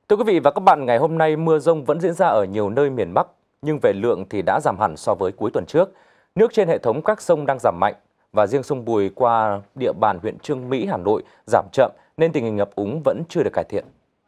Thưa quý vị và các bạn, ngày hôm nay mưa dông vẫn diễn ra ở nhiều nơi miền Bắc, nhưng về lượng thì đã giảm hẳn so với cuối tuần trước. Nước trên hệ thống các sông đang giảm mạnh và riêng sông Bùi qua địa bàn huyện Chương Mỹ, Hà Nội giảm chậm nên tình hình ngập úng vẫn chưa được cải thiện.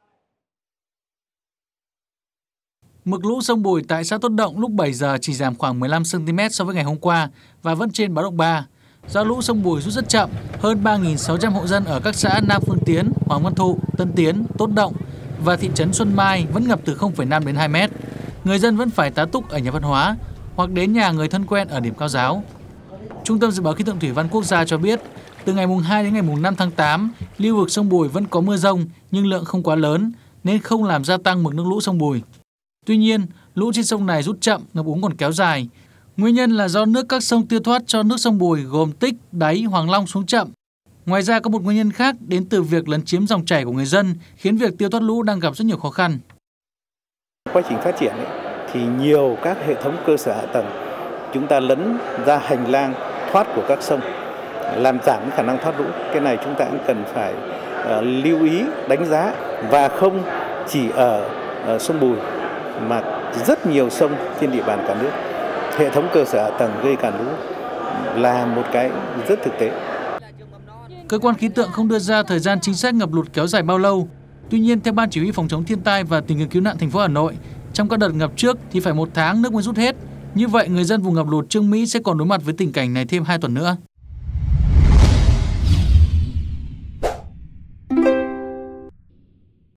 Mực lũ sông Bùi tại xã Tốt Động lúc 7 giờ chỉ giảm khoảng 15 cm so với ngày hôm qua và vẫn trên báo động 3. Do lũ sông Bùi rút rất chậm, hơn 3.600 hộ dân ở các xã Nam Phương Tiến, Hoàng Văn Thụ, Tân Tiến, Tốt Động và thị trấn Xuân Mai vẫn ngập từ 0,5 đến 2 mét. Người dân vẫn phải tá túc ở nhà văn hóa hoặc đến nhà người thân quen ở điểm cao giáo. Trung tâm Dự báo Khí tượng Thủy văn Quốc gia cho biết, từ ngày mùng 2 đến ngày mùng 5 tháng 8, lưu vực sông Bùi vẫn có mưa dông nhưng lượng không quá lớn nên không làm gia tăng mực nước lũ sông Bùi. Tuy nhiên, lũ trên sông này rút chậm, ngập úng còn kéo dài. Nguyên nhân là do nước các sông tiêu thoát cho nước sông Bùi gồm Tích, Đáy, Hoàng Long xuống chậm. Ngoài ra có một nguyên nhân khác đến từ việc lấn chiếm dòng chảy của người dân khiến việc tiêu thoát lũ đang gặp rất nhiều khó khăn. Quá trình phát triển thì nhiều các hệ thống cơ sở hạ tầng chúng ta lấn ra hành lang thoát của các sông, làm giảm khả năng thoát lũ. Cái này chúng ta cũng cần phải lưu ý, đánh giá và không chỉ ở sông Bùi mà rất nhiều sông trên địa bàn cả nước. Hệ thống cơ sở hạ tầng gây cản lũ là một cái rất thực tế. Cơ quan khí tượng không đưa ra thời gian chính xác ngập lụt kéo dài bao lâu. Tuy nhiên, theo Ban Chỉ huy Phòng chống thiên tai và tìm kiếm cứu nạn thành phố Hà Nội, trong các đợt ngập trước thì phải 1 tháng nước mới rút hết. Như vậy, người dân vùng ngập lụt Chương Mỹ sẽ còn đối mặt với tình cảnh này thêm 2 tuần nữa.